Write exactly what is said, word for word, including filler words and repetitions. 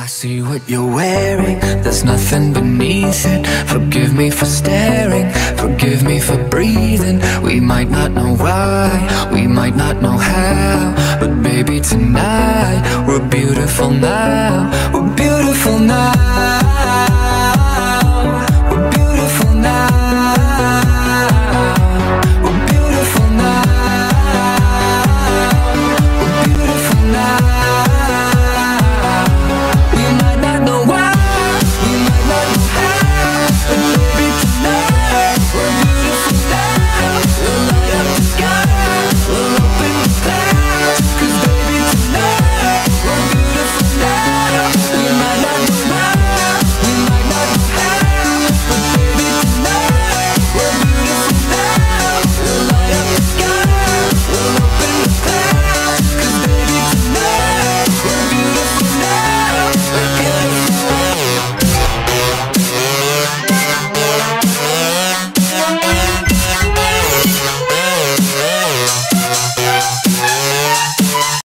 I see what you're wearing, there's nothing beneath it. Forgive me for staring, forgive me for breathing. We might not know why, we might not know how, but baby tonight, we're beautiful now.